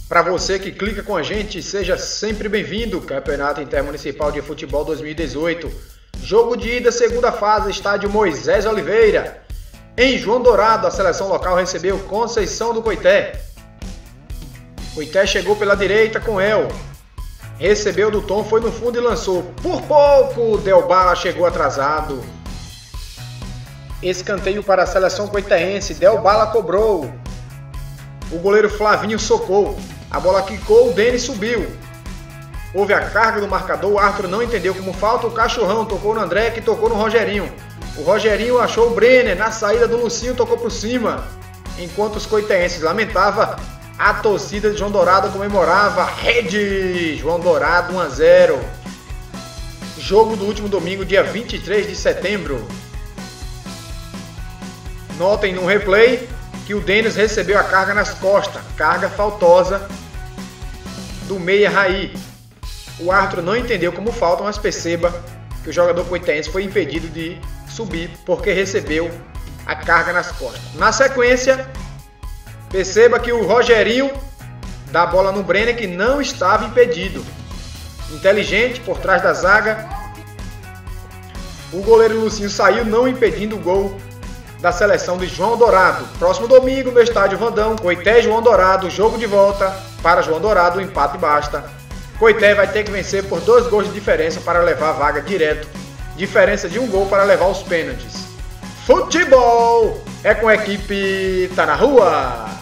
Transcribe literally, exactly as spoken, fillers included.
Para você que clica com a gente, seja sempre bem-vindo. Campeonato Intermunicipal de Futebol dois mil e dezoito. Jogo de ida, segunda fase, estádio Moisés Oliveira. Em João Dourado, a seleção local recebeu Conceição do Coité. Coité chegou pela direita com El. Recebeu do Tom, foi no fundo e lançou. Por pouco, Del Bala chegou atrasado. Escanteio para a seleção coitaense. Del Bala cobrou. O goleiro Flavinho socou. A bola quicou, o Denis subiu. Houve a carga do marcador, o árbitro não entendeu como falta. O Cachorrão tocou no André, que tocou no Rogerinho. O Rogerinho achou o Brenner. Na saída do Lucinho, tocou por cima. Enquanto os coitaenses lamentavam, a torcida de João Dourado comemorava. Rede! João Dourado um a zero. Jogo do último domingo, dia vinte e três de setembro. Notem no replay que o Denis recebeu a carga nas costas. Carga faltosa do meia Raí. O árbitro não entendeu como falta, mas perceba que o jogador coitense foi impedido de subir porque recebeu a carga nas costas. Na sequência, perceba que o Rogerinho dá a bola no Brenner, que não estava impedido. Inteligente, por trás da zaga. O goleiro Lucinho saiu, não impedindo o gol da seleção de João Dourado. Próximo domingo no estádio Vandão, Coité João Dourado, jogo de volta para João Dourado, o empate basta. Coité vai ter que vencer por dois gols de diferença para levar a vaga direto. Diferença de um gol para levar os pênaltis. Futebol é com a equipe Tá na Rua!